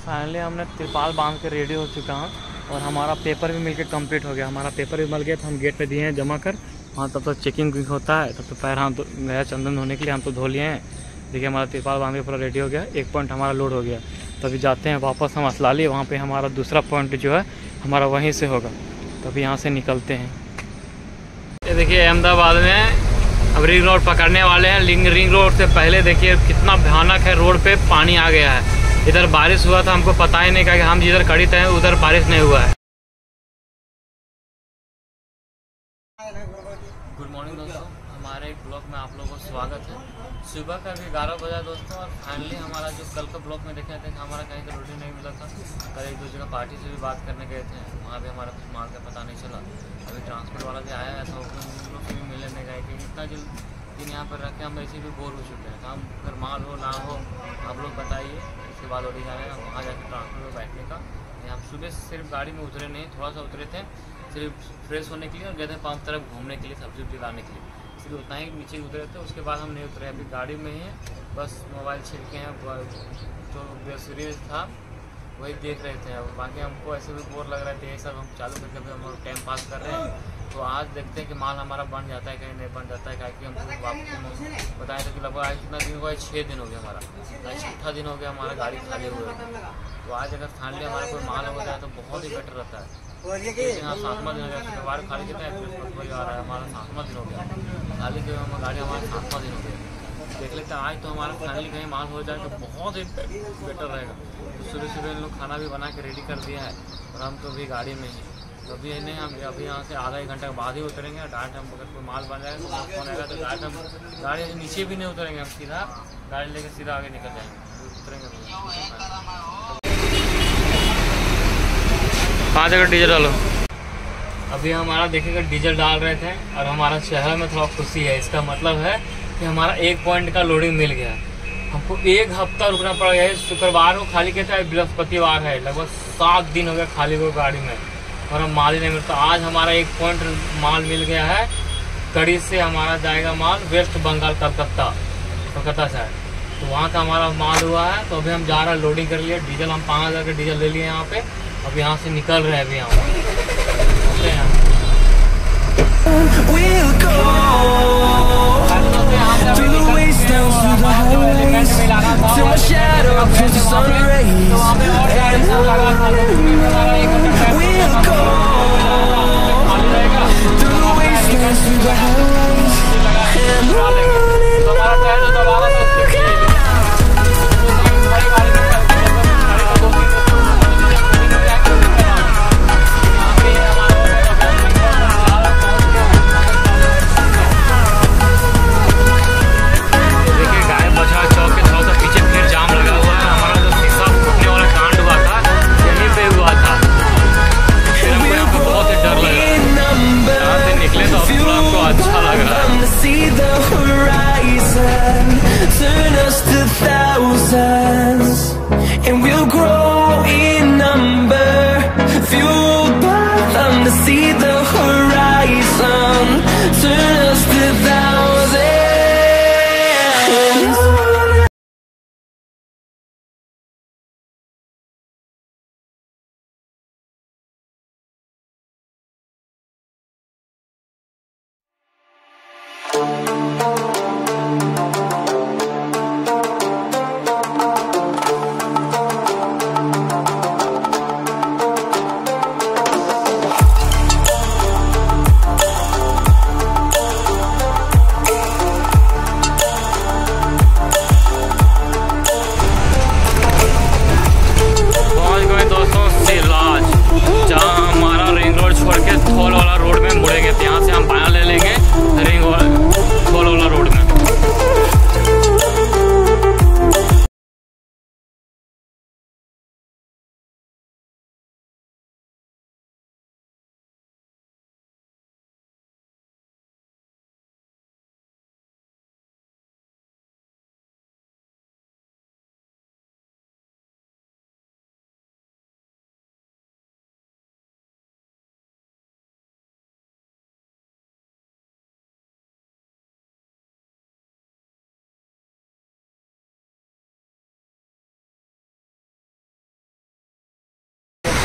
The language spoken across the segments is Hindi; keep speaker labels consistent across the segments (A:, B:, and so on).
A: फाइनली हमने तिरपाल बांध के रेडी हो चुका हूँ और हमारा पेपर भी मिलके कंप्लीट हो गया। हमारा पेपर भी मिल गया तो हम गेट पे दिए हैं जमा कर। वहाँ तब तो चेकिंग होता है, तब तो पैर हाथ गया चंदन धोने के लिए हम तो धो लिए हैं। देखिए हमारा तिरपाल बांध के पूरा रेडी हो गया। एक पॉइंट हमारा लोड हो गया, तभी जाते हैं वापस हम असलाली। वहाँ पे हमारा दूसरा पॉइंट जो है हमारा वहीं से होगा, तभी यहाँ से निकलते हैं। ये देखिए अहमदाबाद में अब रिंग रोड पकड़ने वाले हैं। रिंग रोड से पहले देखिए कितना भयानक है, रोड पे पानी आ गया है। इधर बारिश हुआ था, हमको पता ही नहीं कि हम जिधर खड़ी थे उधर बारिश नहीं हुआ है। गुड मॉर्निंग दोस्तों, हमारे एक ब्लॉग में आप लोगों को स्वागत है। सुबह का भी 11 बजा दोस्तों, और फाइनली हमारा जो कल का ब्लॉग में देखे थे हमारा कहीं का रोटी नहीं मिला था। कल एक दो जगह पार्टी से भी बात करने गए थे, वहाँ भी हमारा कुछ माल का पता नहीं चला। अभी ट्रांसपोर्ट वाला भी आया है तो उन लोग से भी मिलने नहीं गए कि इतना दिन यहाँ पर रखे हम ऐसे भी बोर हो चुके हैं। हम अगर माल हो ना हो आप लोग बताइए, उसके बाद रोटी जाने का वहाँ जाकर ट्रांसपोर्ट में बैठने का। हम सुबह सिर्फ गाड़ी में उतरे नहीं, थोड़ा सा उतरे थे सिर्फ फ्रेश होने के लिए और गए थे पंप तरफ घूमने के लिए, सब्जी उब्जी लाने के लिए। सिर्फ उतना ही नीचे उतरे थे, उसके बाद हम नहीं उतरे। अभी गाड़ी में ही बस मोबाइल छिड़के हैं, जो वेब सीरीज था वही देख रहे थे। और बाकी हमको ऐसे भी बोर लग रहे थे, ये सब हम चालू करके भी हम टाइम पास कर रहे हैं। तो आज देखते हैं कि माल हमारा बन जाता है कहीं नहीं बन जाता है। क्योंकि हमको बताया था कि लगभग आज कितना दिन हुआ है, 6 दिन हो गया हमारा, आज 6ठा दिन हो गया हमारा गाड़ी खाली हुए। तो आज अगर फाइनली हमारा कोई माल हो जाए तो बहुत ही बेटर रहता है। हाँ 7वां दिन हो गया, शुक्रवार खाली कितना है, बृहस्पतिवार आ रहा है, हमारा 7वां दिन हो गया खाली के गाड़ी हमारा 7वां दिन हो गया। देख लेते हैं आज तो हमारा फाइनली कहीं माल हो जाए तो बहुत ही बेटर रहेगा। तो सुबह सुबह इन लोग खाना भी बना के रेडी कर दिया है और हम तो अभी गाड़ी में ही, तो अभी नहीं हम अभी यहाँ से आधा 1 घंटा बाद ही उतरेंगे। डायरेक्ट हम अगर कोई माल बन जाएगा तो फोन आएगा तो डायरेक्ट हम गाड़ी से नीचे भी नहीं उतरेंगे, हम सीधा गाड़ी लेकर सीधा आगे निकल जाएंगे, उतरेंगे। 5 जगह डीजल डालो। अभी हमारा देखिएगा डीजल डाल रहे थे और हमारा शहर में थोड़ा खुशी है। इसका मतलब है कि हमारा 1 पॉइंट का लोडिंग मिल गया। हमको 1 हफ्ता रुकना पड़ गया है। शुक्रवार को खाली किया था, बृहस्पतिवार है, लगभग 7 दिन हो गया खाली हुए गाड़ी में और हम माल ही नहीं मिलता। आज हमारा 1 पॉइंट माल मिल गया है। कड़ी से हमारा जाएगा माल वेस्ट बंगाल कलकत्ता साइड, तो वहाँ का हमारा माल हुआ है। तो अभी हम जा रहे हैं, लोडिंग कर लिए। डीजल हम 5000 का डीजल ले लिए यहाँ पे। अब यहाँ से निकल रहे हैं अभी यहाँ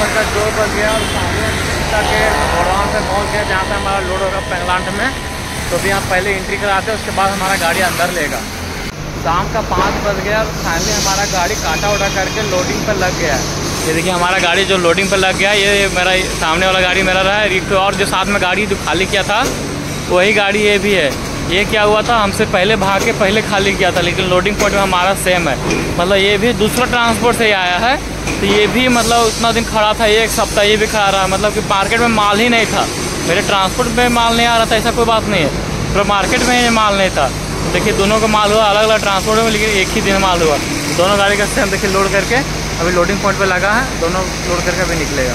A: लगभग 2 बज गया और के गोडाउन पे पहुँच गया जहाँ पे हमारा लोड होगा प्लांट में। तो भी हम पहले एंट्री कराते हैं, उसके बाद हमारा गाड़ी अंदर लेगा। शाम का 5 बज गया और फाइनली हमारा गाड़ी काटा उठा करके लोडिंग पर लग गया है। ये देखिए हमारा गाड़ी जो लोडिंग पर लग गया, ये मेरा सामने वाला गाड़ी मेरा रहा है। एक और जो साथ में गाड़ी जो खाली किया था वही गाड़ी ये भी है। ये क्या हुआ था, हमसे पहले भाग के पहले खाली किया था, लेकिन लोडिंग पॉइंट में हमारा सेम है। मतलब ये भी दूसरा ट्रांसपोर्ट से ही आया है, तो ये भी मतलब उतना दिन खड़ा था, 1 सप्ताह ये भी खड़ा रहा। मतलब कि मार्केट में माल ही नहीं था, मेरे ट्रांसपोर्ट में माल नहीं आ रहा था, ऐसा कोई बात नहीं है। तो मार्केट में माल नहीं था। तो देखिए दोनों का माल हुआ अलग अलग ट्रांसपोर्ट में, लेकिन एक ही दिन माल हुआ। दोनों गाड़ी का सेम देखिए लोड करके अभी लोडिंग पॉइंट पर लगा है, दोनों लोड करके अभी निकलेगा।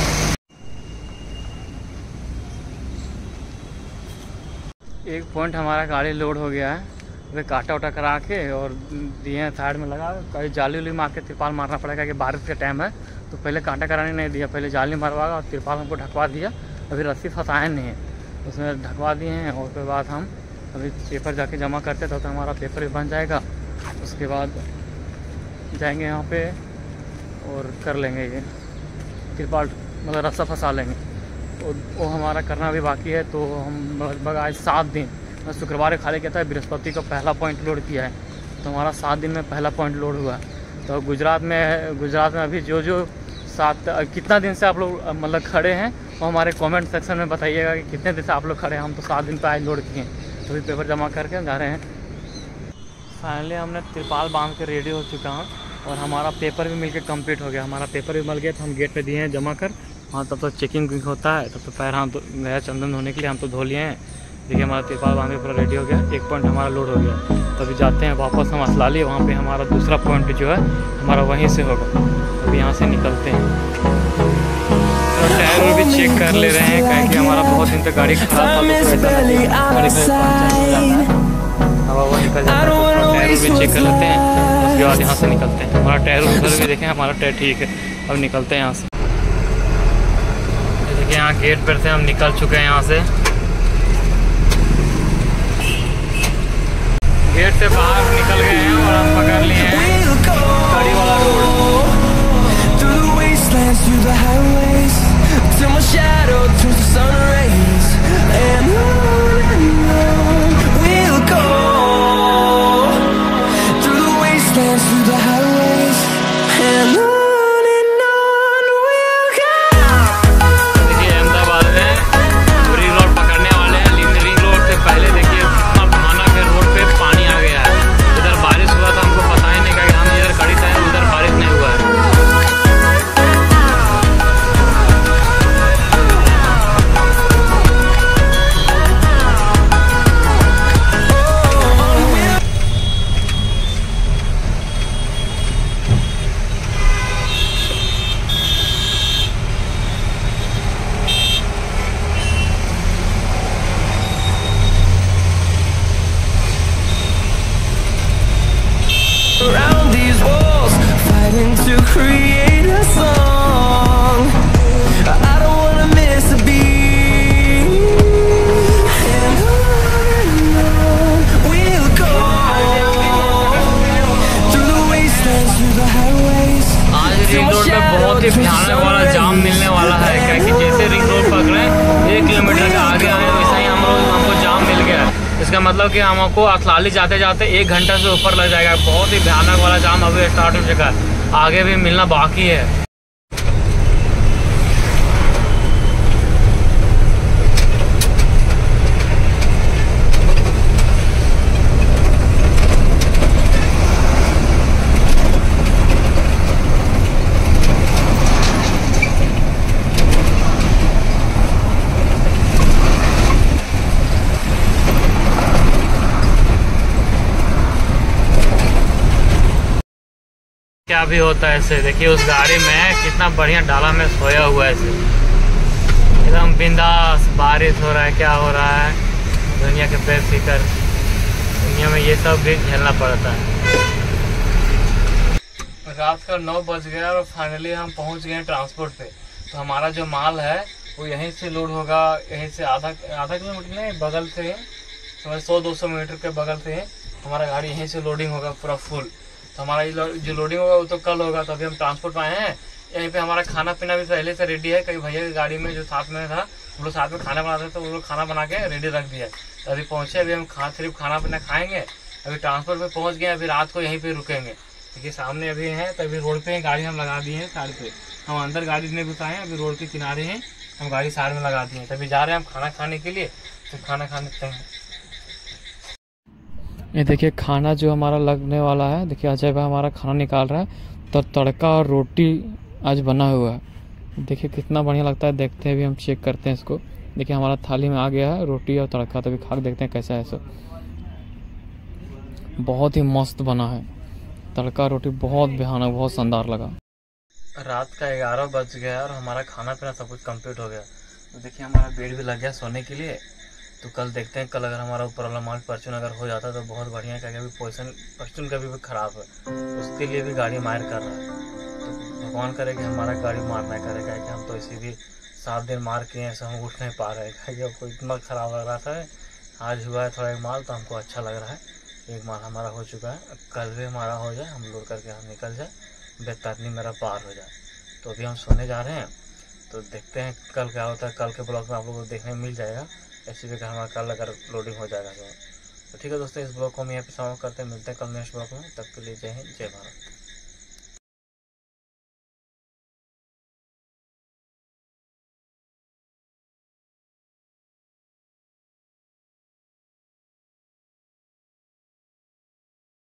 A: एक पॉइंट हमारा गाड़ी लोड हो गया है, वे काटा उटा करा के और दिए हैं साइड में लगा। कहीं जाली उली मार के तिरपाल मारना पड़ेगा कि बारिश का टाइम है, तो पहले कांटा कराने नहीं दिया, पहले जाली मरवागा और तिरपाल हमको ढकवा दिया। अभी रस्सी फंसाए नहीं है, उसमें ढकवा दिए हैं। और उसके बाद हम अभी पेपर जाके जमा करते तो हमारा पेपर भी बन जाएगा। उसके बाद जाएंगे यहाँ पे और कर लेंगे ये तिरपाल, मतलब रस्सा फंसा लेंगे। वो हमारा करना भी बाकी है। तो हम लगभग आज 7 दिन, मैं शुक्रवार खाली किया था, बृहस्पति को पहला पॉइंट लोड किया है। तो हमारा 7 दिन में पहला पॉइंट लोड हुआ। तो गुजरात में अभी जो 7 कितना दिन से आप लोग मतलब खड़े हैं, वो हमारे कमेंट सेक्शन में बताइएगा कि कितने दिन से आप लोग खड़े हैं। हम तो 7 दिन पे आज लोड किए हैं, तो अभी पेपर जमा करके जा रहे हैं। फाइनली हमने तिरपाल बांध के रेडी हो चुका हूँ और हमारा पेपर भी मिलके कंप्लीट हो गया। हमारा पेपर भी मिल गया, तो हम गेट पे दिए हैं जमा कर। हाँ, तब तो चेकिंग होता है, तब तो पैर हाथ गया चंदन धोने के लिए, हम तो धो लिए हैं। देखिए हमारा तिरपाल बांध के पूरा रेडी हो गया, एक पॉइंट हमारा लोड हो गया। तो अभी जाते हैं वापस हम असलाली, वहाँ पे हमारा दूसरा पॉइंट जो है हमारा वहीं से होगा। अभी यहाँ से निकलते हैं, तो टायर भी चेक कर ले रहे हैं, क्योंकि हमारा बहुत दिन तक गाड़ी खराब था। हवा वो निकल जाता है, टायर भी चेक कर लेते हैं, उसके बाद यहाँ से निकलते हैं। हमारा टायर उधर भी देखें, हमारा टायर ठीक है। अब निकलते हैं यहाँ से। देखिए यहाँ गेट पर से हम निकल चुके हैं, यहाँ से गेट से बाहर निकल गए हैं और हम पकड़ लिए हैं गाड़ी वाला road. To create a song, I don't wanna miss a beat, and on we'll go through the wastelands, through the highways. आज रिंग रोड पे बहुत ही भयानक वाला जाम मिलने वाला है, क्योंकि जैसे रिंग रोड पकड़े 1 किलोमीटर के आगे आए, वैसा ही हमको जाम मिल गया। इसका मतलब कि हमको असलाली जाते जाते 1 घंटा से ऊपर लग जाएगा। बहुत ही भयानक वाला जाम अभी स्टार्ट हो चुका है, आगे भी मिलना बाकी है। क्या भी होता है ऐसे। देखिए उस गाड़ी में कितना बढ़िया डाला में सोया हुआ है, ऐसे एकदम बिंदास। बारिश हो रहा है, क्या हो रहा है, दुनिया के बेफिक्र दुनिया में ये सब भी झेलना पड़ता है। रात का 9 बज गया और फाइनली हम पहुंच गए ट्रांसपोर्ट पे। तो हमारा जो माल है वो यहीं से लोड होगा, यहीं से आधा किलोमीटर नहीं, बगल से 100-200 मीटर के बगल से हमारा गाड़ी यहीं से लोडिंग होगा पूरा फुल। तो हमारा जो लोडिंग होगा वो तो कल होगा। तो अभी हम ट्रांसपोर्ट में आए हैं, यहीं पे हमारा खाना पीना भी पहले से रेडी है। कई भैया की गाड़ी में जो साथ में था वो लोग साथ में खाना बनाते थे, तो वो लोग खाना बना के रेडी रख दिया। तो अभी पहुंचे, अभी हम सिर्फ खाना पीना खाएंगे। अभी ट्रांसपोर्ट पे पहुंच गए, अभी रात को यहीं पे रुकेंगे। देखिए सामने अभी है, तो अभी रोड पे गाड़ी हम लगा दी है साइड पे। हम अंदर गाड़ी नहीं घुसाए हैं, अभी रोड के किनारे हैं, हम गाड़ी साइड में लगा दी है। तभी जा रहे हैं हम खाना खाने के लिए, तो खाना खाने हैं। ये देखिए खाना जो हमारा लगने वाला है, देखिए अजय भाई हमारा खाना निकाल रहा है। तो तड़का और रोटी आज बना हुआ है, देखिए कितना बढ़िया लगता है। देखते हैं, अभी हम चेक करते हैं इसको। देखिए हमारा थाली में आ गया है रोटी और तड़का, तभी खा के देखते हैं कैसा है। सब बहुत ही मस्त बना है, तड़का रोटी बहुत भयानक, बहुत शानदार लगा। रात का 11 बज गया और हमारा खाना पीना सब कुछ कंप्लीट हो गया। तो देखिए हमारा बेड भी लग गया सोने के लिए। तो कल देखते हैं, कल अगर हमारा ऊपर वाला माल परचून अगर हो जाता तो बहुत बढ़िया है, क्योंकि अभी पोजीशन परचून का भी ख़राब है, उसके लिए भी गाड़ी मार कर रहा है। तो भगवान करे कि हमारा गाड़ी मार ना करेगा, कि हम तो इसी भी 7 दिन मार के ऐसे हम उठ नहीं पा रहे हैं। आपको इतना ख़राब लग रहा था, आज हुआ है थोड़ा एक माल, तो हमको अच्छा लग रहा है। एक माल हमारा हो चुका है, कल भी हमारा हो जाए, हम लोड करके हम निकल जाए, बेतरनी मेरा पार हो जाए। तो अभी हम सोने जा रहे हैं, तो देखते हैं कल क्या होता है। कल के ब्लॉग में आप लोगों को देखने मिल जाएगा। ऐसे भी हमारा कल अगर लोडिंग हो जाएगा तो ठीक है दोस्तों, इस ब्लॉग को हम यहाँ पे समाप्त करते हैं। मिलते हैं कल नेक्स्ट ब्लॉग में, तब के लिए जय हिंद, जय भारत।